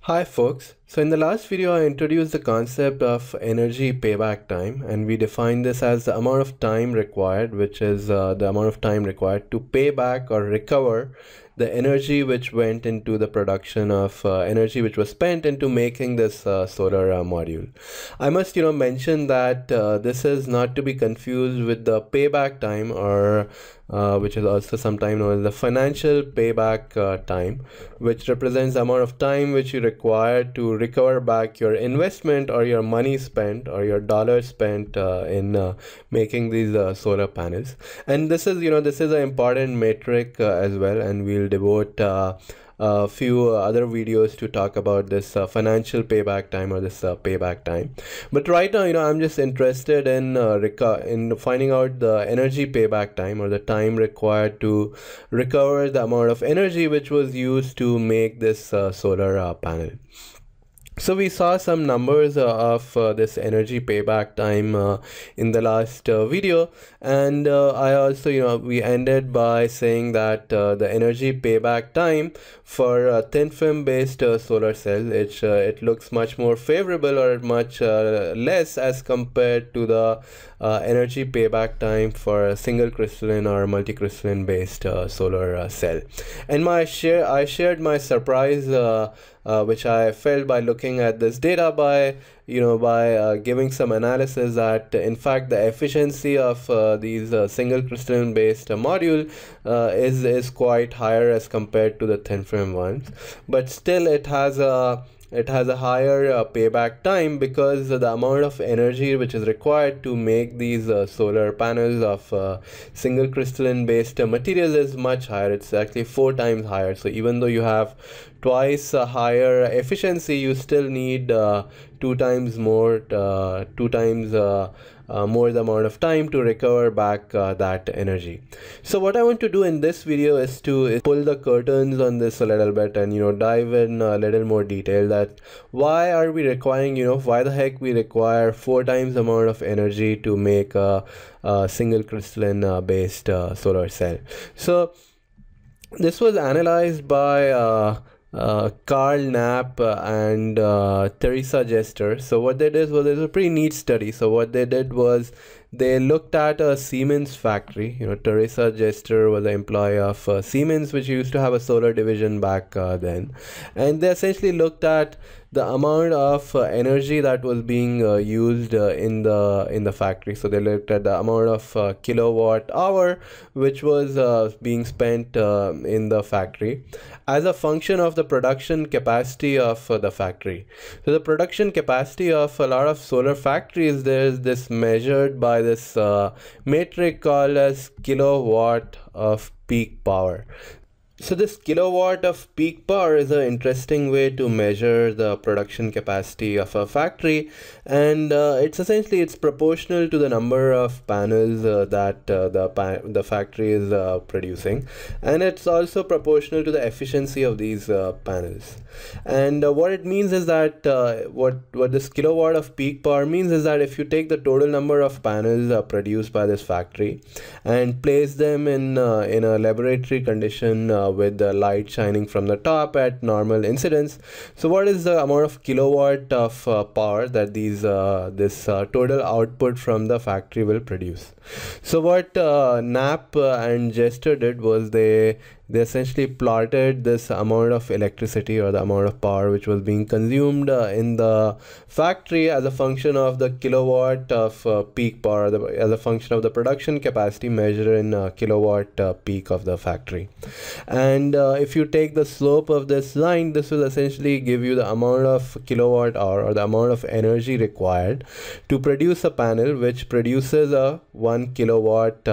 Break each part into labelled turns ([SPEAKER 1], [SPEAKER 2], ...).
[SPEAKER 1] Hi folks, so in the last video I introduced the concept of energy payback time, and we defined this as the amount of time required, which is the amount of time required to pay back or recover the energy which went into the production of energy which was spent into making this solar module. I must mention that this is not to be confused with the payback time, or which is also sometimes known as the financial payback time, which represents the amount of time which you require to recover back your investment or your money spent or your dollars spent in making these solar panels. And this is an important metric as well, and we'll devote a few other videos to talk about this financial payback time, or this payback time. But right now, I'm just interested in finding out the energy payback time, or the time required to recover the amount of energy which was used to make this solar panel. So we saw some numbers of this energy payback time in the last video, and I also, we ended by saying that the energy payback time for a thin film based solar cell, it looks much more favorable, or much less as compared to the energy payback time for a single crystalline or multicrystalline based solar cell. And I shared my surprise which I felt by looking at this data, by giving some analysis, that in fact the efficiency of these single crystalline based module is quite higher as compared to the thin film ones, but still it has a higher payback time, because the amount of energy which is required to make these solar panels of single crystalline based materials is much higher. It's actually 4 times higher. So even though you have twice higher efficiency, you still need 2 times more, more the amount of time to recover back that energy. So what I want to do in this video is to pull the curtains on this a little bit, and dive in a little more detail, that why are we requiring, why the heck we require 4 times the amount of energy to make a single crystalline based solar cell. So this was analyzed by Carl Knapp and Teresa Jester. So what they did was, it was a pretty neat study. So what they did was, they looked at a Siemens factory. Teresa Jester was an employee of Siemens, which used to have a solar division back then, and they essentially looked at the amount of energy that was being used in the factory. So they looked at the amount of kilowatt hour which was being spent in the factory as a function of the production capacity of the factory. So the production capacity of a lot of solar factories, there's this measured by this metric called as kilowatt of peak power. So this kilowatt of peak power is an interesting way to measure the production capacity of a factory, and it's proportional to the number of panels that the factory is producing, and it's also proportional to the efficiency of these panels. And what it means is that what this kilowatt of peak power means is that if you take the total number of panels produced by this factory and place them in a laboratory condition with the light shining from the top at normal incidence, so what is the amount of kilowatt of power that this total output from the factory will produce? So what Knapp and Jester did was, they essentially plotted this amount of electricity, or the amount of power which was being consumed in the factory, as a function of the kilowatt of peak power, as a function of the production capacity measured in kilowatt peak of the factory. And if you take the slope of this line, this will essentially give you the amount of kilowatt hour, or the amount of energy required to produce a panel which produces a 1 kilowatt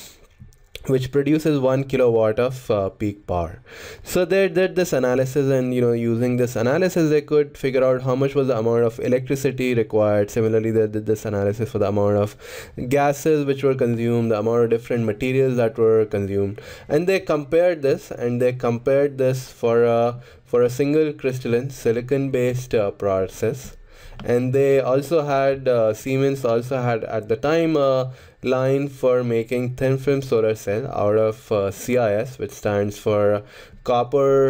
[SPEAKER 1] of peak power. So they did this analysis, and using this analysis they could figure out how much was the amount of electricity required. Similarly, they did this analysis for the amount of gases which were consumed, the amount of different materials that were consumed, and they compared this, for a single crystalline silicon based process. And they also had Siemens also had at the time a line for making thin film solar cell out of CIS, which stands for copper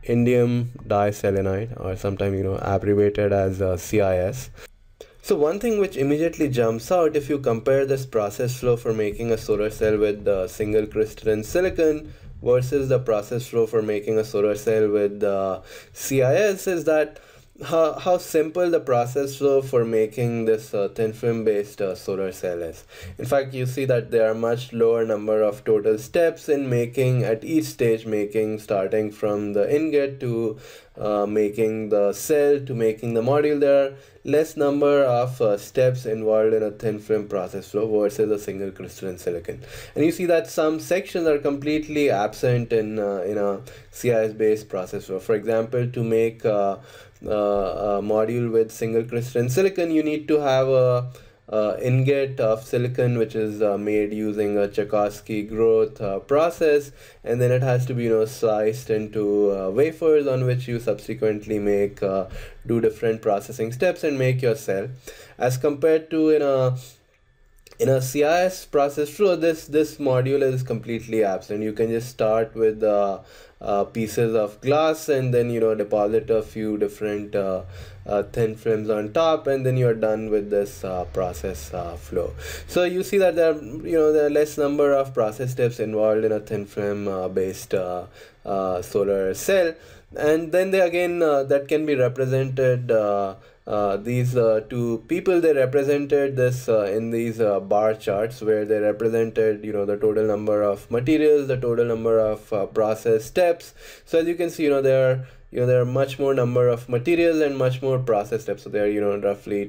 [SPEAKER 1] indium diselenide, or sometimes abbreviated as CIS. So one thing which immediately jumps out if you compare this process flow for making a solar cell with single crystalline silicon versus the process flow for making a solar cell with CIS is that how simple the process flow for making this thin film based solar cell is. In fact, you see that there are much lower number of total steps in making at each stage, making starting from the ingot to making the cell to making the module. There are less number of steps involved in a thin film process flow versus a single crystalline silicon. And you see that some sections are completely absent in a CIS based process flow. For example, to make a module with single crystalline silicon, you need to have a ingot of silicon which is made using a Tchaikovsky growth process, and then it has to be sliced into wafers on which you subsequently make do different processing steps and make your cell. As compared to in a CIS process flow, this module is completely absent. You can just start with pieces of glass and then deposit a few different thin films on top, and then you're done with this process flow. So you see that there are less number of process steps involved in a thin film based solar cell. And then they again that can be represented these two people, they represented this in these bar charts where they represented the total number of materials, the total number of process steps. So as you can see, there are much more number of materials and much more process steps. So there are roughly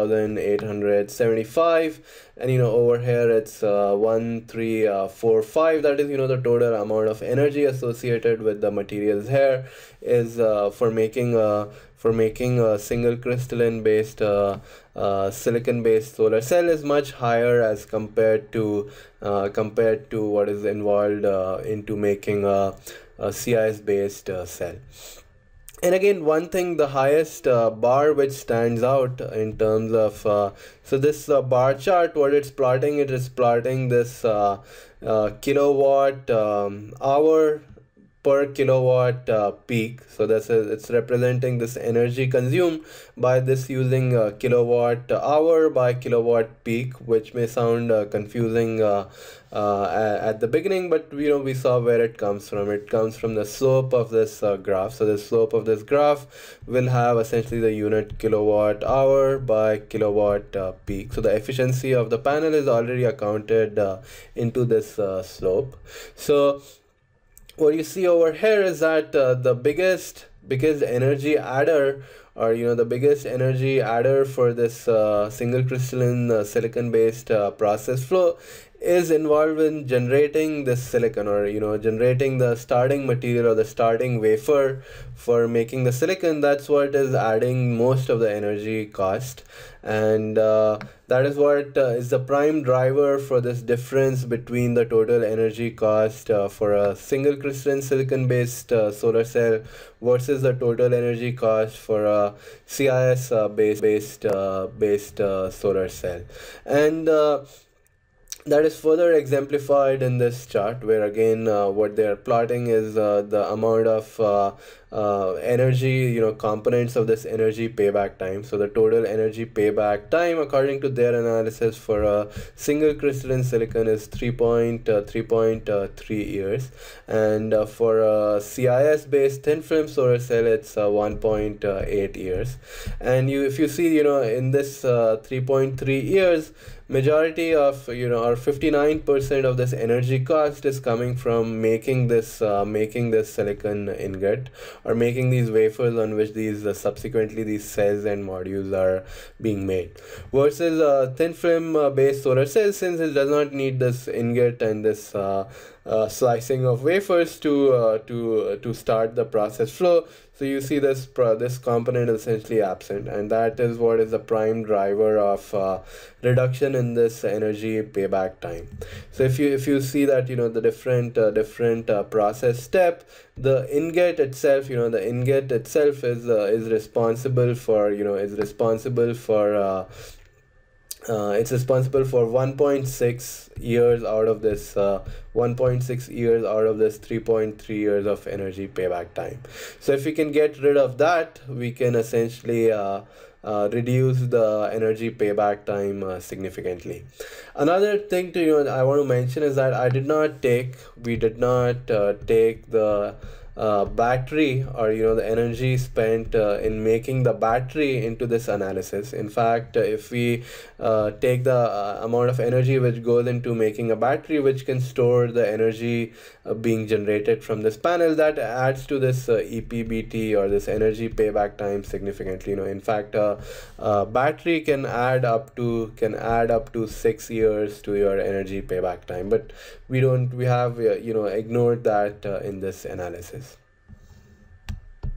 [SPEAKER 1] 2,875, and over here it's 1,345. That is the total amount of energy associated with the materials here is for making a single crystalline based silicon based solar cell is much higher as compared to what is involved into making a CIS based cell. And again, one thing, the highest bar which stands out in terms of so this bar chart, what it's plotting, it is plotting this kilowatt hour per kilowatt peak. So it's representing this energy consumed by this using kilowatt hour by kilowatt peak, which may sound confusing at the beginning, but we saw where it comes from. It comes from the slope of this graph. So the slope of this graph will have essentially the unit kilowatt hour by kilowatt peak. So the efficiency of the panel is already accounted into this slope. So what you see over here is that the biggest energy adder, or the biggest energy adder for this single crystalline silicon based process flow is involved in generating this silicon, or generating the starting material or the starting wafer for making the silicon. That's what is adding most of the energy cost, and that is what is the prime driver for this difference between the total energy cost for a single crystalline silicon based solar cell versus the total energy cost for a CIS based solar cell. And that is further exemplified in this chart, where again what they are plotting is the amount of energy, components of this energy payback time. So the total energy payback time according to their analysis for a single crystalline silicon is 3.3 years, and for a CIS based thin film solar cell it's 1.8 years. And if you see in this 3.3 years, majority of or 59% of this energy cost is coming from making this silicon ingot, or making these wafers on which these subsequently these cells and modules are being made, versus thin film based solar cells, since it does not need this ingot and this slicing of wafers to start the process flow. So you see this component is essentially absent, and that is what is the prime driver of reduction in this energy payback time. So if you see that the different process step, the ingot itself is responsible for It's responsible for 1.6 years out of this 1.6 years out of this 3.3 years of energy payback time. So if we can get rid of that, we can essentially reduce the energy payback time significantly. Another thing to I want to mention is that we did not take the battery, or the energy spent in making the battery into this analysis. In fact, if we take the amount of energy which goes into making a battery, which can store the energy being generated from this panel, that adds to this EPBT, or this energy payback time, significantly. In fact, battery can add up to 6 years to your energy payback time, but we have ignored that in this analysis.